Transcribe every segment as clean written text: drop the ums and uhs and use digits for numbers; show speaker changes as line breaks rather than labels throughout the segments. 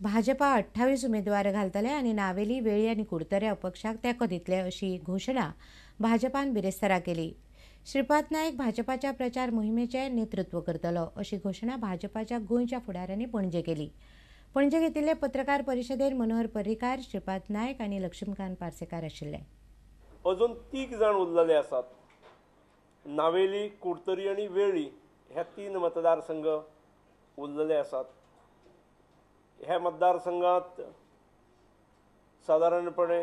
भाजपा 28 उमेदवार घालतले आणि नावेली, वेळी आणि कुडतरे अपक्षाक तेंको दितले अशी घोषणा भाजपान बिरेस्तारा केली। श्रीपाद नायक भाजपाच्या प्रचार मोहिमेचे नेतृत्व करतलो अशी घोषणा भाजपाच्या गोंयच्या फुडाऱ्यांनी पणजे केली। पणजे घेतिल्ले पत्रकार परिशदेत मनोहर पर्रीकार, श्रीपाद नायक आणि लक्ष्मीकांत पार्सेकार आशिल्ले।
अजून 3 जाण उरलेले आसात। नावेली, कुडतरी आणि वेळी ह्या 3 मतदारसंघ उरलेले आसात। ह्या मतदारसंघात साधारणपणे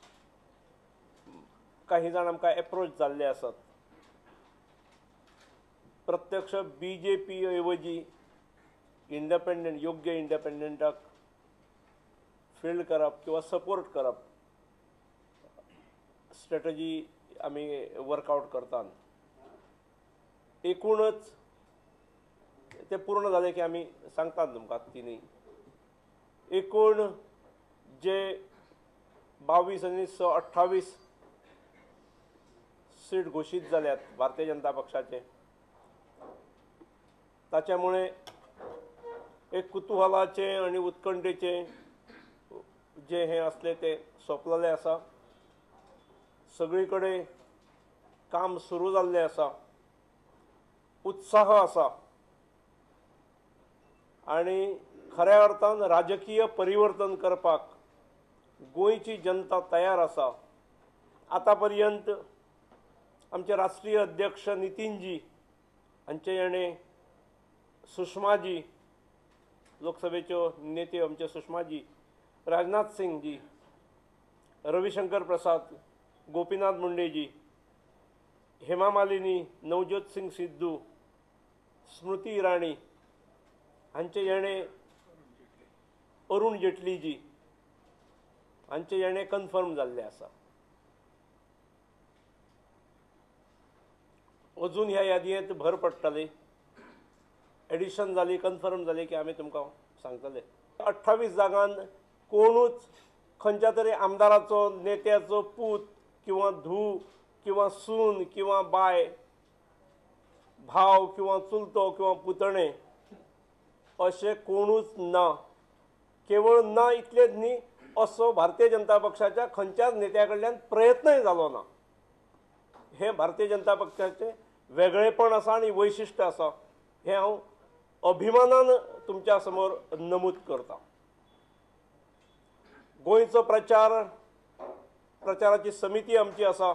काही जाण आमकां एप्रोच जाल्ले आसात। प्रत्यक्ष BJP ऐवजी इंडिपेंडंट योग्य इंडिपेंडंटाक फील्ड करप किंवा सपोर्ट करप स्ट्रॅटजी आमी वर्कआउट करतात। एकूणच ते पूर्ण जाले की आमी सांगतात तुमकां तिनी। एकूण जे 22 आनी 28 सीट घोषित जाल्यात भारतीय जनता पक्षाचे, ताच्यामुळे एक कुतूहलाचे आणि उत्कंठेचे जे हे असले ते सोंपलेले आसा। सगळीकडे काम सुरू जाल्लें आसा, उत्साह आसा आणि खऱ्या अर्थान राजकीय परिवर्तन करपाक गोंयची जनता तयार आसा। आता पर्यंत आमचे राष्ट्रीय अध्यक्ष नितीनजी हांचे याने सुषमाजी, लोकसभेच्यो नेते आमचे सुषमाजी, राजनाथ सिंग जी, रविशंकर प्रसाद, गोपीनाथ मुंडेजी, हेमा मालिनी, नवजोत सिंग सिद्धू, स्मृती इराणी हांचे याने अरुण जेटली जी हांचे याने कन्फर्म जाल्ले आसा। अजून ह्या यादयेंत भर पडटली, एडिशन जाली, कन्फर्म जाली की आमी तुमकां सांगतले। 28 जागांत कोणूच खंयच्या तरी आमदाराचो, नेत्याचो पूत किंवा धूव किंवा सून किंवा बाय, भाव किंवा चुलतो किंवा पुतणे अशें कोणूच ना। केवळ ना इतलेच न्ही, असो भारतीय जनता पक्षाच्या खंयच्याच नेत्या कडल्यान प्रयत्नय जालो ना। हे भारतीय जनता पक्षाचे वेगळेपण आसा आणि वैशिश्ट्य आसा, हे हांव अभिमानान तुमच्या समोर नमूद करता। गोंयचो प्रचाराची समिती आमची आसा।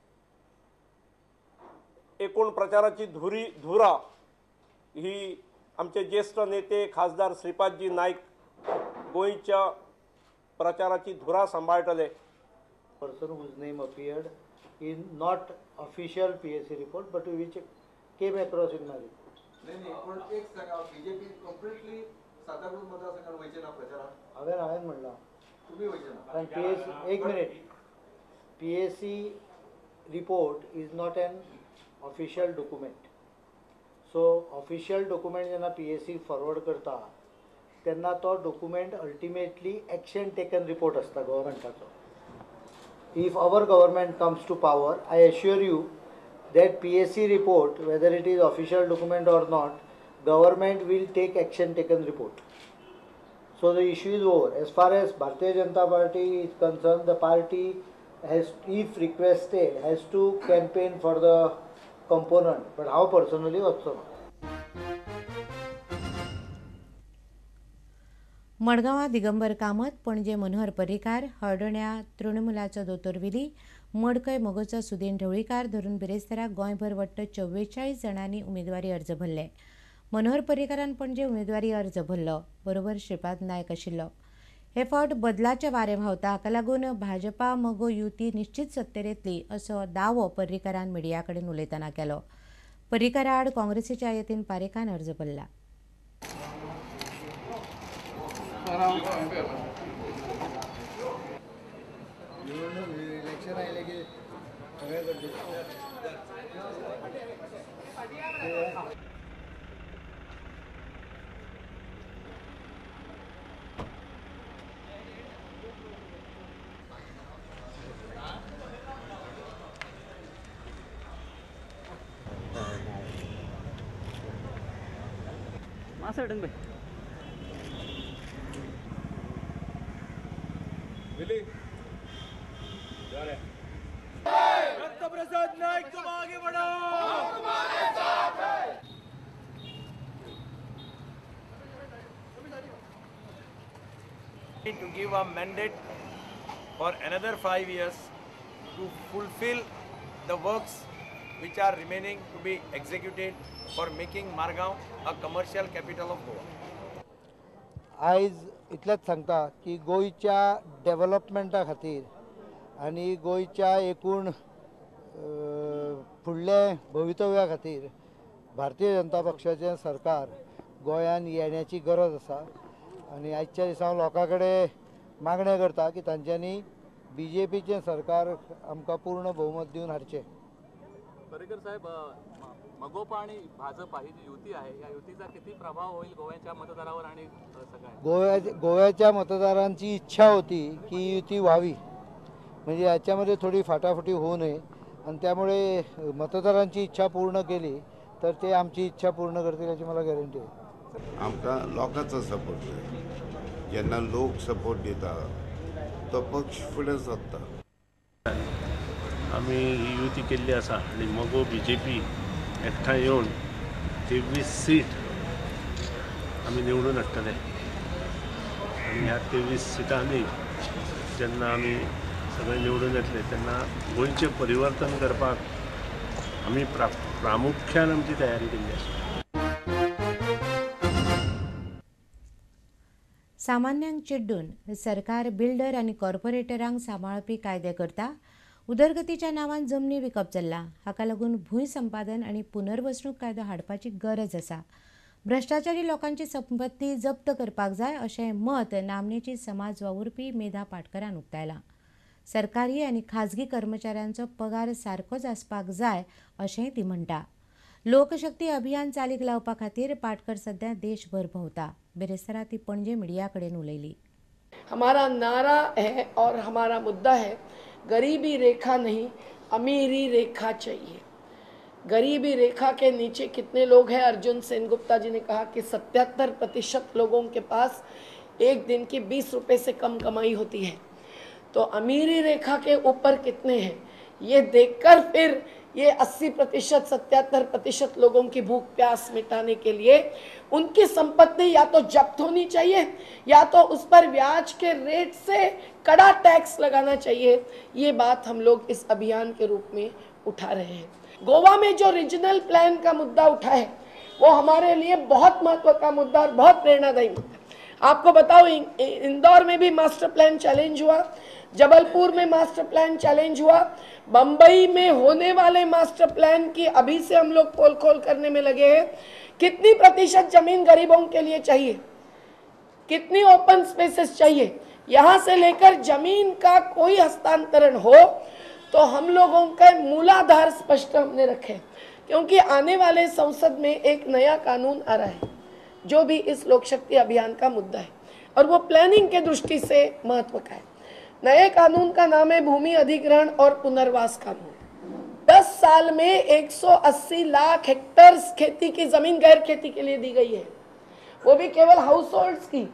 एकूण प्रचाराची धुरा ही आमचे ज्येष्ठ नेते खासदार श्रीपादजी नाईक गोंयच्या प्रचाराची धुरा सांबाळटले।
Person whose name appeared in not official PSC report but which came across in my report.
नाही पण एक सांगा, बीजेपी कंप्लीटली सातारा मतदारसंघात व्हायचे ना प्रचारात?
हांवें म्हणला
तुम्ही व्हायचे ना?
पण PSC एक minute, PSC report is not an official document. So official document जेन्ना PSC फॉरवर्ड करता तेन्ना तो document ultimately action taken report आसता गव्हर्मेंटाचो। If our government comes to power, I assure you that PSC report, whether it is official document or not, government will take action taken report. So the issue is over. As far as Bharatiya Janata Party is concerned, the party has, if requested, has to campaign for the component. But how personally also not.
मडगांवां दिगंबर कामत, पणजे मनोहर पर्रीकार, हळदोण्या तृणमुलाचो दोतोर विली, मडकय मोगोचो सुदीन ढवळीकार धरून बिरेस्ताराक गोंयभर वट्ट 44 जाणांनी उमेदवारी अर्ज भरले। मनोहर पर्रीकारान पणजे उमेदवारी अर्ज भरलो, बरोबर श्रीपाद नायक आशिल्लो। हे फावट बदलाचे वारे व्हांवता, हाका लागून भाजपा मोगो युती निश्चित सत्तेर येतली असो दावो पर्रीकारान मिडिया कडेन उलयतना केलो। पर्रीकारा आड काँग्रेसीच्या यतीन पारेखान अर्ज भरला।
इलेक्शन आयले की
मासा भाई To give a mandate for another 5 years to fulfill the works which are remaining to be executed for making Margaon a commercial capital of Goa.
आयज इतलेंच सांगता की गोंयच्या डेव्हलपमेंटा खातीर आनी गोंयच्या एकूण फुडले भवितव्या खातीर भारतीय जनता पक्षाचें सरकार गोंयांत येण्याची गरज आसा आनी आजच्या दिसा हांव लोकां कडेन मागणें करता की तांच्यांनी BJPचें सरकार आमकां पूर्ण भोवमत दिवन हाडचें.
पर्रीकर साहेब, मगोपा आणि भाजप ही जी युती आहे या युतीचा किती प्रभाव होईल गोव्याच्या मतदारावर आणि सगळ्या
गोव्याच्या मतदारांची इच्छा होती की युती व्हावी, म्हणजे याच्यामध्ये थोडी फाटाफाटी होऊ नये आणि त्यामुळे मतदारांची इच्छा पूर्ण केली तर ते आमची इच्छा पूर्ण करतील याची मला गॅरंटी आहे.
आमकां लोकांचो सपोर्ट जाय. जेन्ना लोक सपोर्ट दिता तो पक्ष फुडें सरता.
आम्ही ही युती केल्ली आसा आनी मगो BJP एकठांय येवन 23 सीट आमी निवडून हाडटले आनी ह्या 23 सिटांनी जेन्ना आमी सगळे निवडून येतले तेन्ना गोंयचें परिवर्तन करपाक आमी प्रामुख्यान आमची तयारी केल्ली आसा.
सामान्यांक चिड्डून सरकार बिल्डर आनी कॉर्पोरेटरांक सांबाळपी कायदे करता. उदरगतीच्या नांवान जमनी विकप चल्ला. हाका लागून भूंय संपादन आनी पुनर्वसणूक कायदो हाडपाची गरज आसा. भ्रश्टाचारी लोकांची संपत्ती जप्त करपाक जाय अशें मत नामनेची समाज वावुरपी मेधा पाटकरान उक्तायलां. सरकारी आनी खाजगी कर्मचाऱ्यांचो पगार सारकोच आसपाक जाय अशेंय ती म्हणटा. लोकशक्ती अभियान चालीक लावपा खातीर पाटकर सध्या देशभर भोंवता. बेरेस्तारा ती पणजे मिडिया कडेन उलयली.
हमारा नारा है और हमारा मुद्दा है, गरीबी रेखा नहीं अमीरी रेखा चाहिए. गरीबी रेखा के नीचे कितने लोग हैं? अर्जुन सेनगुप्ता जी ने कहा कि 77% लोगों के पास एक दिन की 20 रुपये से कम कमाई होती है. तो अमीरी रेखा के ऊपर कितने हैं ये देखकर फिर ये 80% 77% लोगों की भूख प्यास मिटाने के लिए उनकी संपत्ति या तो जब्त होनी चाहिए या तो उस पर ब्याज के रेट से कड़ा टैक्स लगाना चाहिए. ये बात हम लोग इस अभियान के रूप में उठा रहे हैं. गोवा में जो रीजनल प्लान का मुद्दा उठा है वो हमारे लिए बहुत महत्व का मुद्दा और बहुत प्रेरणादायी मुद्दा. आपको बताओ, इंदौर में भी मास्टर प्लान चैलेंज हुआ, जबलपुर में मास्टर प्लान चैलेंज हुआ, बंबई में होने वाले मास्टर प्लान की अभी से हम लोग पोल खोल करने में लगे हैं. कितनी प्रतिशत जमीन गरीबों के लिए चाहिए, कितनी ओपन स्पेसेस चाहिए, यहाँ से लेकर जमीन का कोई हस्तांतरण हो तो हम लोगों का मूलाधार स्पष्ट हमने रखे. क्योंकि आने वाले संसद में एक नया कानून आ रहा है जो भी इस लोक शक्ति अभियान का मुद्दा है और वो प्लानिंग के दृष्टि से महत्व का है. नए कानून का नाम है भूमि अधिग्रहण और पुनर्वास कानून. 10 साल में 180 लाख हेक्टेयर खेती की जमीन गैर खेती के लिए दी गई है, वो भी केवल हाउस होल्ड्स की.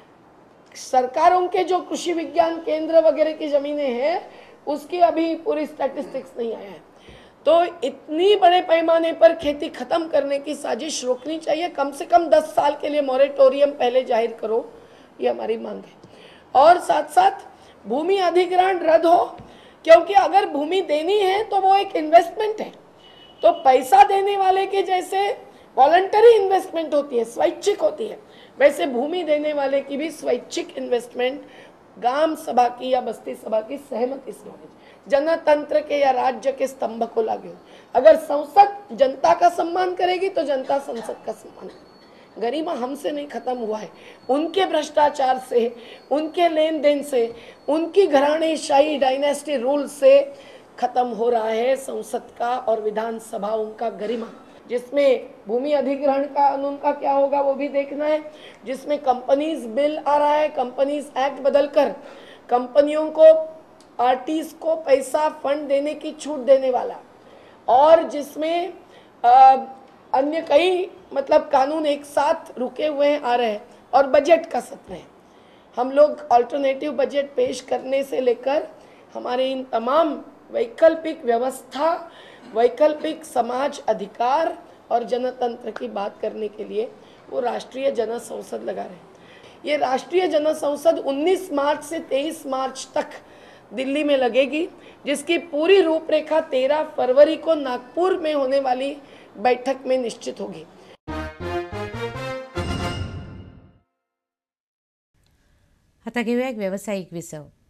सरकारों के जो कृषि विज्ञान केंद्र वगैरह की जमीनें हैं उसकी अभी पूरी स्टैटिस्टिक्स नहीं आया है. तो इतनी बड़े पैमाने पर खेती खत्म करने की साजिश रोकनी चाहिए. कम से कम 10 साल के लिए मॉरेटोरियम पहले जाहिर करो, ये हमारी मांग है. और साथ साथ भूमि अधिग्रहण रद्द हो, क्योंकि अगर भूमि देनी है तो वो एक इन्वेस्टमेंट है. तो पैसा देने वाले के जैसे वॉलंटरी इन्वेस्टमेंट होती है, स्वैच्छिक होती है, वैसे भूमि देने वाले की भी स्वैच्छिक इन्वेस्टमेंट ग्राम सभा की या बस्ती सभा की सहमति से होनी चाहिए. जनतंत्र के या राज्य के स्तंभ को लागे. अगर संसद जनता का सम्मान करेगी तो जनता संसद का सम्मान करेगी. गरिमा हमसे नहीं खत्म हुआ है, उनके भ्रष्टाचार से, उनके लेन देन से, उनकी घरानेशाही डायनेस्टी रूल से खत्म हो रहा है संसद का और विधानसभाओं का गरिमा. जिसमें भूमि अधिग्रहण का कानून का क्या होगा वो भी देखना है, जिसमें कंपनीज बिल आ रहा है, कंपनीज एक्ट बदलकर कंपनियों को पार्टीज को पैसा फंड देने की छूट देने वाला, और जिसमें अन्य कई मतलब कानून एक साथ रुके हुए आ रहे हैं, और बजट का सत्र है. हम लोग अल्टरनेटिव बजट पेश करने से लेकर हमारे इन तमाम वैकल्पिक व्यवस्था, वैकल्पिक समाज अधिकार और जनतंत्र की बात करने के लिए वो राष्ट्रीय जनसंसद लगा रहे हैं। ये राष्ट्रीय जनसंसद 19 मार्च से 23 मार्च तक दिल्ली में लगेगी, जिसकी पूरी रूपरेखा 13 फरवरी को नागपुर में होने वाली बैठक में निश्चित होगी।
आता घेऊया एक व्यावसायिक विसव।